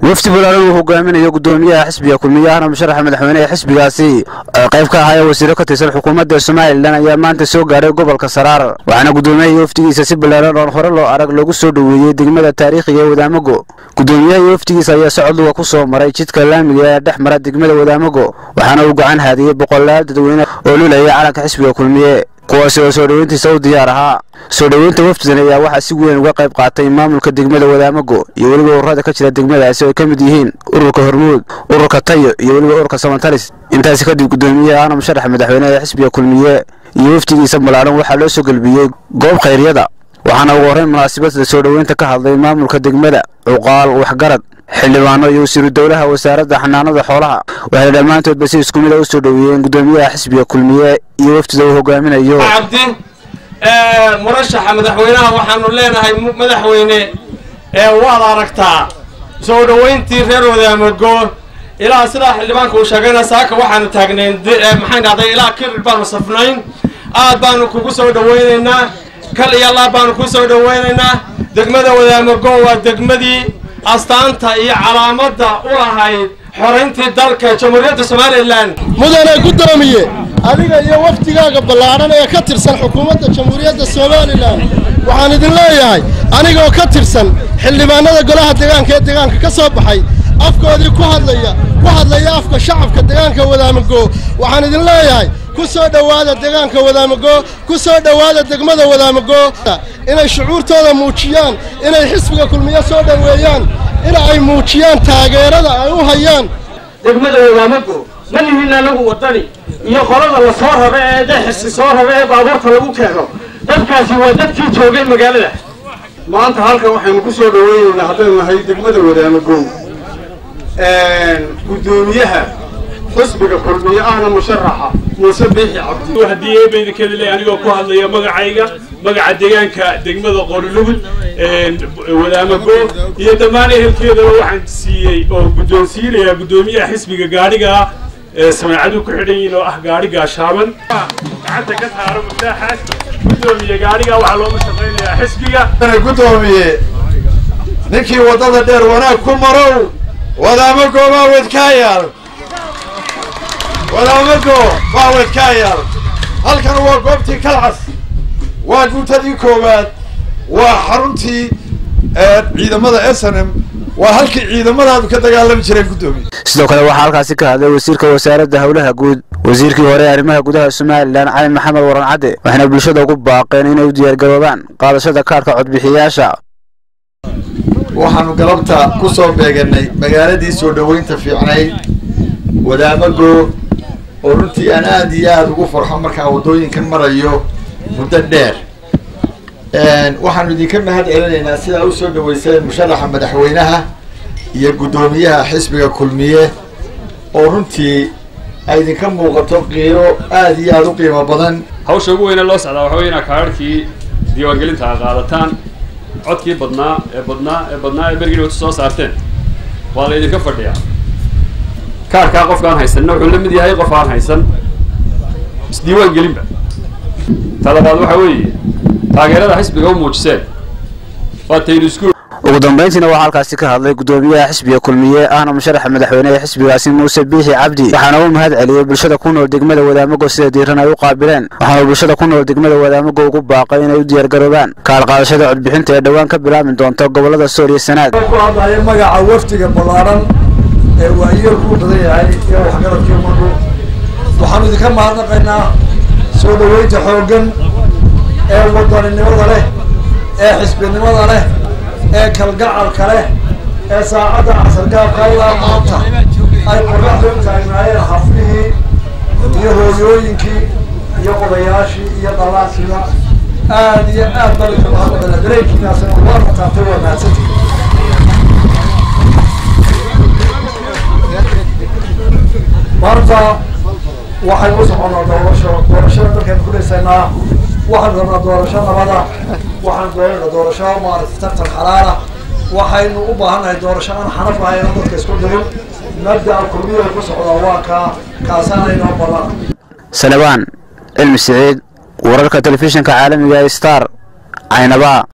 wafdi balaaran uu hogaaminayo gudoomiyaha xisbiga kulmiyaha musharaxa madaxweynaha xisbigaasi qayb ka ahaa wasiiro ka tirsan xukuumadda Soomaaliland ayaa maanta soo gaaray gobolka Saraar waxaana gudoomiyaha wafdigiisa si balaaran oo hore loo arag lagu soo dhaweeyay degmada taariikhiga ee Wadaamago gudoomiyaha wafdigiisa ayaa socod ku soo maray jidka laamiga ee dhex mara degmada Wadaamago waxaana uu gacan haadiyay boqolaal dadweyne oo lulaya calanka xisbiga kulmiye kuwaas oo soo dhaweyntiisa u diyaar ahaa soo dhaweynta wafdigan ayaa waxa si weyn uga qayb qaatay maamulka degmada Wadaamago iyo waliba ururada ka jira degmadaasi oo ka mid yihiin ururka Hormuud ururka Tayo iyo waliba ururka Samantalis intaas kadib gudoomiyaha musharaxa madaxweynaha xisbiga kulmiye iyo wafdigiisa balaaran waxa loo soo galbiyay goob khayriyada waxaana ugu horeyn munaasabadda soo dhaweynta ka hadlay maamulka degmada Cuqaal waxgarad xildhibaano iyo wasiir dawlaha wasaaradda xanaanada xoolaha waxay dhamaantood basi isku mid ah u soo dhaweeyeen gudoomiyaha xisbiga kulmiye iyo wafdiga uu hogaaminayo murashaxa madaxweynaha waxaanu leenahay madaxweyne waad aragtaa soo dhaweyntii reer Wadaamago ilaa sida xildhibaanku uu sheegay saaka waxaanu taagneen maxay dhacday ilaa kirir baanu safnayn aad baanu kugu soo dhaweynaynaa kal iyo Allah baanu ku soo dhaweynaynaa degmada Wadaamago waa degmadii astaanta iyo calaamadda u lahayd xoreyntii dalka Jamhuuriyadda Soomaaliland mudane gudoomiye adiga iyo waftigaaga balaaran ee ka tirsan xukuumadda Jamhuuriyadda Soomaaliland waxaan idin leeyahay aniga oo ka tirsan xildhibaanada golaha deegaanka ka soo baxay afkoodii ku hadlaya afka shacabka deegaanka Wadaamago waxaan idin leeyahay ku soo dhawaada deegaanka Wadaamago ku soo dhawaada degmada Wadaamago inay shucuurtooda muujiyaan inay xisbiga kulmiye soo dhaweeyaan in ay muujiyaan taageerada ay u hayaan degmada Wadaamago manihina lagu wadani iyo qolada la soo rabay ee dhaxsi soo rabay baabuurta lagu keeno dadkaasi waa dadkii joogay magaalada maanta halkan waxaynu ku soo dhaweynaynaa haddaynu nahay degmada Wadaamago gudoomiyaha xisbiga kulmiye ahna musharaxa Muuse Biixi Cabdi hadii bayda kale anigoo ku hadlaya magaca deegaanka degmada Qorlugud Wadaamago iyo dhammaan ehelkeeda waxaan siiyay oo gudoonsiinaya gudoomiyaha xisbiga gaariga سمعتوا كحدين إنه أحجاري قاشامن حتى كثار مفتاحات قدومي قاري أو علوم الشقين يا حسبية أنا قدومي نكي وضد الدير وانا كل مرو Wadaamago ما ودكاير Wadaamago ما ودكاير هل كان هو قبتي كالعس وقلتني كوبات وحرمتي إذا ماذا أسنم وهل إذا ماذا كذا قال لم يشرب قدومي sidoo kale waxa halkaas ka hadlay wasiirka wasaaradda hawlaha guud wasiirkii hore arrimaha gudaha Soomaaliland Cali Maxamed Waran Cade waxaana bulshada ugu baaqeen inay u diyaar garoobaan qaadashada kaarka codbixiyaasha waxaanu galabta ku soo beeganay magaaladii soo dhaweynta fiicnay Wadaamago oo runtii aad iyo aad ugu farxo marka wadooyinkan marayo muddo dheer waxaanu idinka mahad celinaynaa sida uu soo dhaweysay musharaxa madaxweynaha iyo gudoomiyaha xisbiga kulmiye oo runtii ay idinka muuqato qiiro aad iyo aad u qiimo badan hawsha ugu weyn ee loo socdaa waxa weeyna kaarkii diiwaangelinta qaadataan codkii badnaa ee bergii wada soo saarteen waa la idinka fadhiyaa kaarka qofkaan haysan wuxuu la mid yahay qof aan haysan isdiiwaangelinba talabaad waxa weeye taageerada xisbiga u muujiseen waa tayrisku ugu dambeyntiina waxa halkaas ka hadlay gudoomiyaha xisbiga kulmiye ahna musharaxa madaxweynaha xisbigaasi Muuse Biixi Cabdi waxaana uu mahad celiyay bulshada ku nool degmada Wadaamago sida diiran ay u qaabileen waxaana bulshada ku nool degmada Wadaamago ugu baaqay inay u diyaar garoobaan kaal qaadashada codbixinta ee dhawaan ka bilaabi doonto gobolada Sool iyo Sanaag ku hadlaya magaca waftiga balaaran ee waayeel ku badan yahay iyo waxgaradkii marku waxaanu idinka mahadnaqaynaa soo dhaweynta xooggan ee wadaninimada leh ee xisbinimada leh ee kalgacalka leh ee saacada casarka ilaa maanta ay qoraxdu taagnaayeen xaflihii iyo hooyooyinkii iyo odayaashii iyo dhalaaskiiba aad iyo aad balka mahadnaqaynaa dareenkiinaasina waa mataatay waa mahadsantihiin maanta waxay u soconaa doorashada dalkaynu ku dhisaynaa waxaan rabnaa doorasho nabada waxaan doonaynaa doorasho maaragtay tartan xalaala waxaynu u baahannahay doorasho aan xanaf lahayn oo dadka isku dirin mabda'a kulmiye ku socdaa waa kaasaana inoo badan Salabaan Cilmi Saciid wararka telefishinka caalamiga Star Aynaba